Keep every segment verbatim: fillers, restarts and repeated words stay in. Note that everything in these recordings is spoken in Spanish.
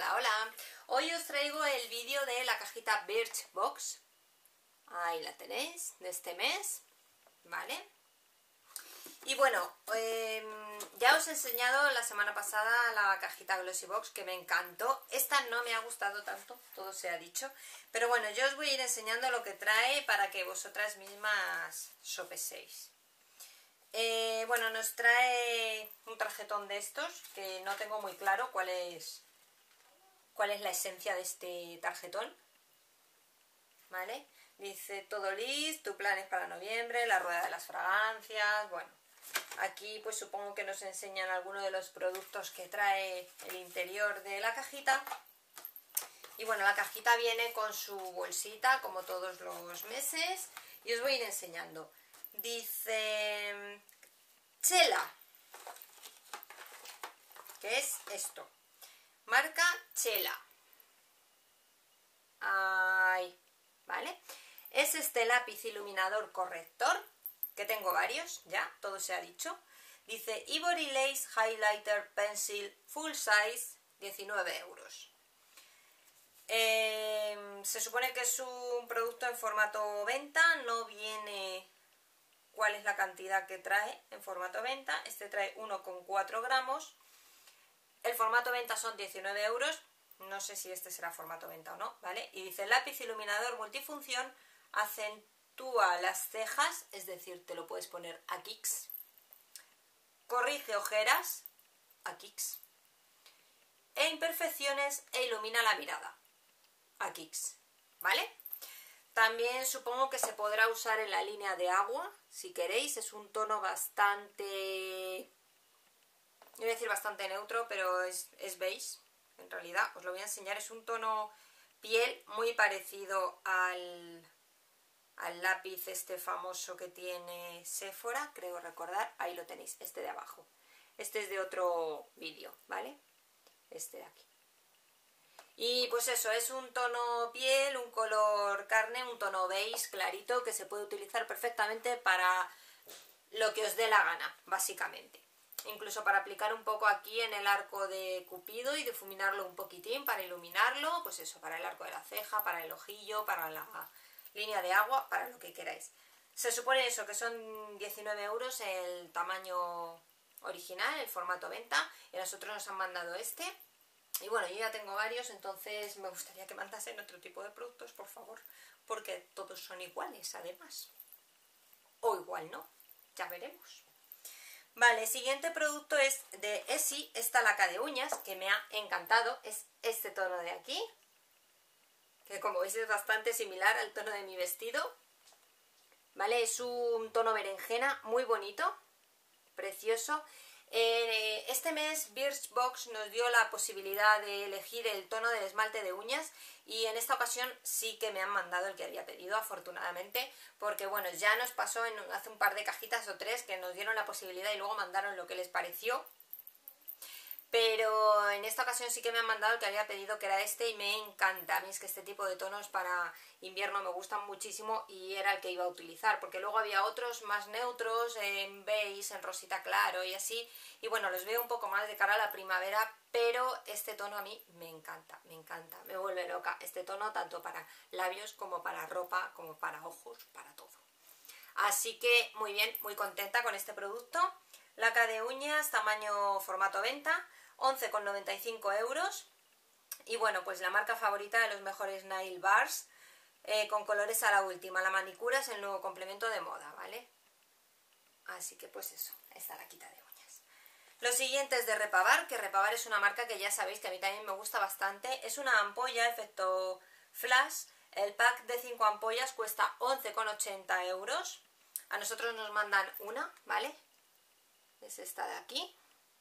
Hola, hola. Hoy os traigo el vídeo de la cajita Birchbox. Ahí la tenéis, de este mes, ¿vale? Y bueno, eh, ya os he enseñado la semana pasada la cajita Glossybox, que me encantó. Esta no me ha gustado tanto, todo se ha dicho. Pero bueno, yo os voy a ir enseñando lo que trae para que vosotras mismas sopeséis. Eh, bueno, nos trae un tarjetón de estos, que no tengo muy claro cuál es, cuál es la esencia de este tarjetón, ¿vale? Dice todo listo, tu plan es para noviembre, la rueda de las fragancias, bueno. Aquí pues supongo que nos enseñan algunos de los productos que trae el interior de la cajita. Y bueno, la cajita viene con su bolsita, como todos los meses, y os voy a ir enseñando. Dice Chela, que es esto, marca Chela. Ay, ¿vale? Es este lápiz iluminador corrector, que tengo varios, ya, todo se ha dicho. Dice Ivory Lace Highlighter Pencil Full Size, diecinueve euros. Eh, se supone que es un producto en formato venta, no viene cuál es la cantidad que trae en formato venta. Este trae uno coma cuatro gramos. El formato venta son diecinueve euros. No sé si este será formato venta o no, ¿vale? Y dice lápiz iluminador multifunción, acentúa las cejas, es decir, te lo puedes poner aquí. Corrige ojeras, aquí. E imperfecciones e ilumina la mirada, aquí, ¿vale? También supongo que se podrá usar en la línea de agua, si queréis. Es un tono bastante, yo voy a decir bastante neutro, pero es, es beige. En realidad, os lo voy a enseñar. Es un tono piel muy parecido al, al lápiz este famoso que tiene Sephora, creo recordar. Ahí lo tenéis, este de abajo. Este es de otro vídeo, ¿vale? Este de aquí. Y pues eso, es un tono piel, un color carne, un tono beige clarito que se puede utilizar perfectamente para lo que os dé la gana, básicamente. Incluso para aplicar un poco aquí en el arco de Cupido y difuminarlo un poquitín para iluminarlo, pues eso, para el arco de la ceja, para el ojillo, para la línea de agua, para lo que queráis. Se supone eso, que son diecinueve euros el tamaño original, el formato venta, y a nosotros nos han mandado este. Y bueno, yo ya tengo varios, entonces me gustaría que mandasen otro tipo de productos, por favor, porque todos son iguales, además. O igual no, ya veremos. Vale, el siguiente producto es de Essie, esta laca de uñas, que me ha encantado. Es este tono de aquí, que como veis es bastante similar al tono de mi vestido. Vale, es un tono berenjena muy bonito, precioso. Eh, este mes Birchbox nos dio la posibilidad de elegir el tono del esmalte de uñas y en esta ocasión sí que me han mandado el que había pedido, afortunadamente, porque bueno, ya nos pasó en, hace un par de cajitas o tres que nos dieron la posibilidad y luego mandaron lo que les pareció. Pero en esta ocasión sí que me han mandado el que había pedido, que era este, y me encanta. A mí es que este tipo de tonos para invierno me gustan muchísimo y era el que iba a utilizar, porque luego había otros más neutros, en beige, en rosita claro y así, y bueno, los veo un poco más de cara a la primavera, pero este tono a mí me encanta, me encanta, me vuelve loca este tono, tanto para labios como para ropa, como para ojos, para todo. Así que muy bien, muy contenta con este producto. Laca de uñas, tamaño formato venta, once coma noventa y cinco euros. Y bueno, pues la marca favorita de los mejores nail bars, eh, con colores a la última. La manicura es el nuevo complemento de moda, ¿vale? Así que pues eso, esta laquita de uñas. Lo siguiente es de Repabar, que Repabar es una marca que ya sabéis que a mí también me gusta bastante. Es una ampolla efecto flash. El pack de cinco ampollas cuesta once coma ochenta euros. A nosotros nos mandan una, ¿vale? Es esta de aquí.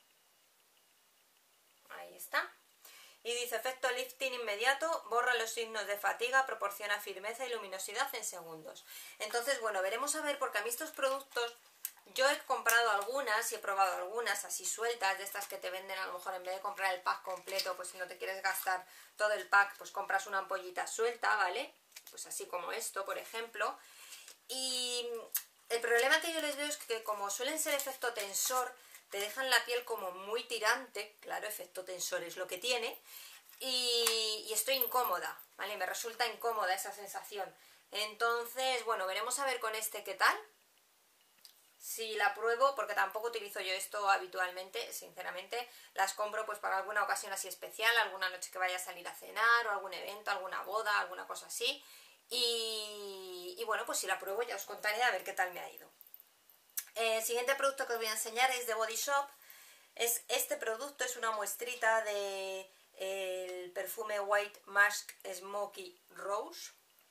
Ahí está. Y dice efecto lifting inmediato, borra los signos de fatiga, proporciona firmeza y luminosidad en segundos. Entonces, bueno, veremos a ver, porque a mí estos productos, yo he comprado algunas y he probado algunas así sueltas, de estas que te venden a lo mejor en vez de comprar el pack completo, pues si no te quieres gastar todo el pack, pues compras una ampollita suelta, ¿vale? Pues así como esto, por ejemplo. Y el problema que yo les veo es que como suelen ser efecto tensor, te dejan la piel como muy tirante, claro, efecto tensor es lo que tiene, y, y estoy incómoda, ¿vale? Me resulta incómoda esa sensación. Entonces, bueno, veremos a ver con este qué tal. Si la pruebo, porque tampoco utilizo yo esto habitualmente, sinceramente, las compro pues para alguna ocasión así especial, alguna noche que vaya a salir a cenar o algún evento, alguna boda, alguna cosa así. Y, y bueno, pues si la pruebo ya os contaré a ver qué tal me ha ido. El siguiente producto que os voy a enseñar es de Body Shop. Es, este producto es una muestrita de el perfume White Musk Smoky Rose.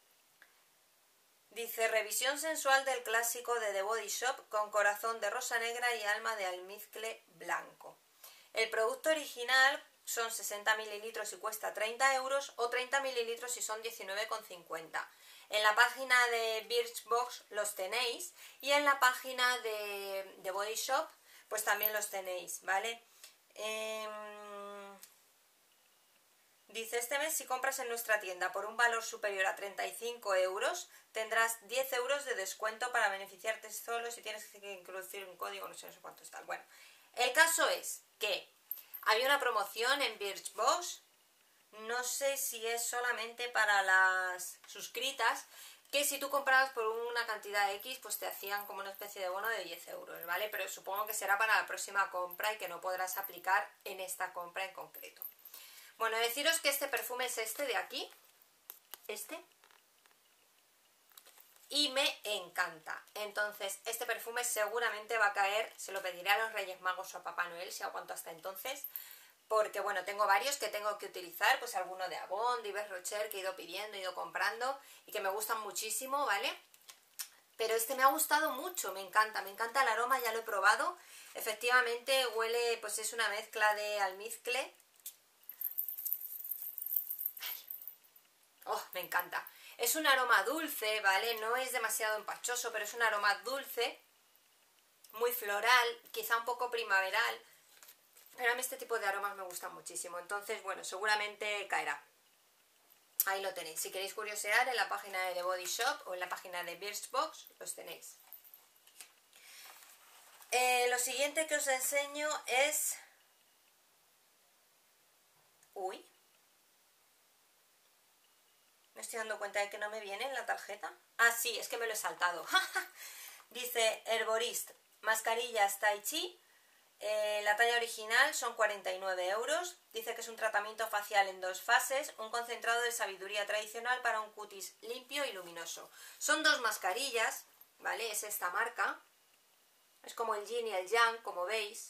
Dice, revisión sensual del clásico de The Body Shop con corazón de rosa negra y alma de almizcle blanco. El producto original son sesenta mililitros y cuesta treinta euros o treinta mililitros y son diecinueve con cincuenta. En la página de Birchbox los tenéis y en la página de, de Body Shop pues también los tenéis, ¿vale? Eh, dice, este mes si compras en nuestra tienda por un valor superior a treinta y cinco euros tendrás diez euros de descuento para beneficiarte solo si tienes que introducir un código, no sé, no sé cuánto está. Bueno, el caso es que había una promoción en Birchbox, no sé si es solamente para las suscritas, que si tú comprabas por una cantidad X, pues te hacían como una especie de bono de diez euros, ¿vale? Pero supongo que será para la próxima compra y que no podrás aplicar en esta compra en concreto. Bueno, deciros que este perfume es este de aquí, este, y me encanta. Entonces, este perfume seguramente va a caer, se lo pediré a los Reyes Magos o a Papá Noel, si aguanto hasta entonces, porque bueno, tengo varios que tengo que utilizar, pues alguno de Avon, de Yves Rocher, que he ido pidiendo, he ido comprando, y que me gustan muchísimo, ¿vale? Pero este me ha gustado mucho, me encanta, me encanta el aroma, ya lo he probado. Efectivamente huele, pues es una mezcla de almizcle. Oh, me encanta. Es un aroma dulce, ¿vale? No es demasiado empachoso, pero es un aroma dulce, muy floral, quizá un poco primaveral. Pero a mí este tipo de aromas me gustan muchísimo. Entonces, bueno, seguramente caerá. Ahí lo tenéis. Si queréis curiosear, en la página de The Body Shop o en la página de Birchbox, los tenéis. Eh, lo siguiente que os enseño es... Uy. Me estoy dando cuenta de que no me viene en la tarjeta. Ah, sí, es que me lo he saltado. Dice Herborist, mascarillas Tai Chi. Eh, la talla original son cuarenta y nueve euros. Dice que es un tratamiento facial en dos fases, un concentrado de sabiduría tradicional para un cutis limpio y luminoso. Son dos mascarillas, ¿vale? Es esta marca. Es como el yin y el yang, como veis.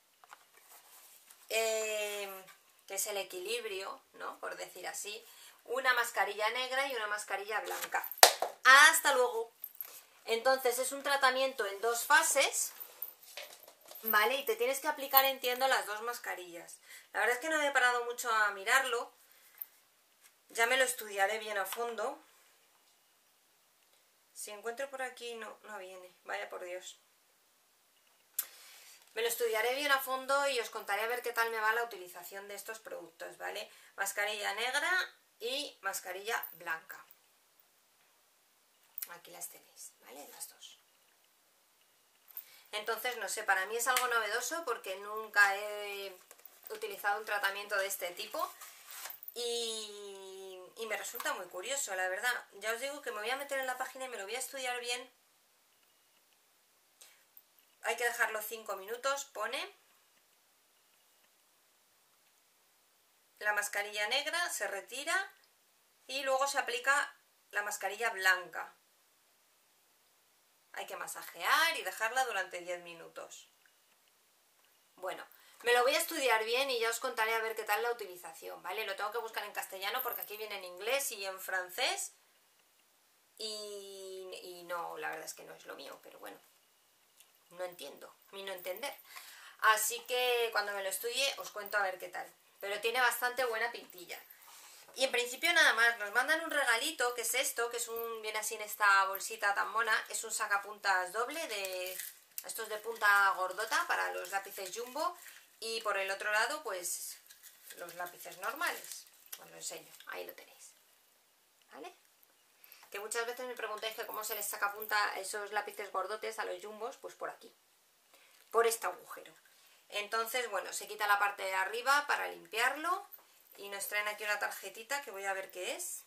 Eh, que es el equilibrio, ¿no? Por decir así. Una mascarilla negra y una mascarilla blanca. ¡Hasta luego! Entonces es un tratamiento en dos fases, ¿vale? Y te tienes que aplicar, entiendo, las dos mascarillas. La verdad es que no he parado mucho a mirarlo. Ya me lo estudiaré bien a fondo. Si encuentro por aquí, no, no viene. Vaya por Dios. Me lo estudiaré bien a fondo y os contaré a ver qué tal me va la utilización de estos productos, ¿vale? Mascarilla negra y mascarilla blanca. Aquí las tenéis, ¿vale? Las dos. Entonces, no sé, para mí es algo novedoso porque nunca he utilizado un tratamiento de este tipo y, y me resulta muy curioso, la verdad. Ya os digo que me voy a meter en la página y me lo voy a estudiar bien. Hay que dejarlo cinco minutos, pone. La mascarilla negra se retira y luego se aplica la mascarilla blanca. Hay que masajear y dejarla durante diez minutos. Bueno, me lo voy a estudiar bien y ya os contaré a ver qué tal la utilización, ¿vale? Lo tengo que buscar en castellano porque aquí viene en inglés y en francés. Y, y no, la verdad es que no es lo mío, pero bueno. No entiendo, ni no entender. Así que cuando me lo estudie os cuento a ver qué tal. Pero tiene bastante buena pintilla. Y en principio nada más, nos mandan un regalito, que es esto, que es un, viene así en esta bolsita tan mona, es un sacapuntas doble de estos de punta gordota para los lápices Jumbo y por el otro lado pues los lápices normales. Os lo enseño, ahí lo tenéis. ¿Vale? Que muchas veces me preguntáis que cómo se les saca punta esos lápices gordotes a los Jumbos, pues por aquí, por este agujero. Entonces, bueno, se quita la parte de arriba para limpiarlo y nos traen aquí una tarjetita que voy a ver qué es.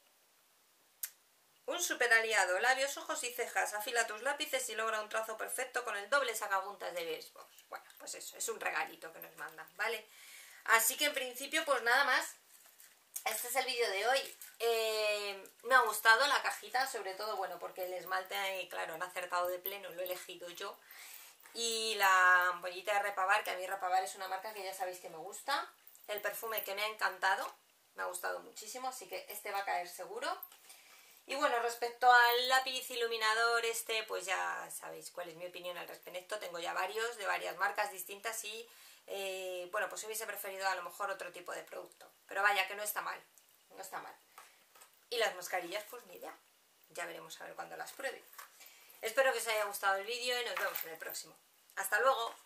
Un super aliado, labios, ojos y cejas, afila tus lápices y logra un trazo perfecto con el doble sacapuntas de Birchbox. Bueno, pues eso, es un regalito que nos mandan, ¿vale? Así que en principio, pues nada más. Este es el vídeo de hoy. Eh, me ha gustado la cajita, sobre todo, bueno, porque el esmalte, claro, han acertado de pleno, lo he elegido yo. Y la ampollita de Repavar, que a mí Repavar es una marca que ya sabéis que me gusta. El perfume que me ha encantado, me ha gustado muchísimo, así que este va a caer seguro. Y bueno, respecto al lápiz iluminador este, pues ya sabéis cuál es mi opinión al respecto. Tengo ya varios, de varias marcas distintas y, eh, bueno, pues hubiese preferido a lo mejor otro tipo de producto. Pero vaya, que no está mal, no está mal. Y las mascarillas, pues ni idea. Ya veremos a ver cuando las pruebe. Espero que os haya gustado el vídeo y nos vemos en el próximo. ¡Hasta luego!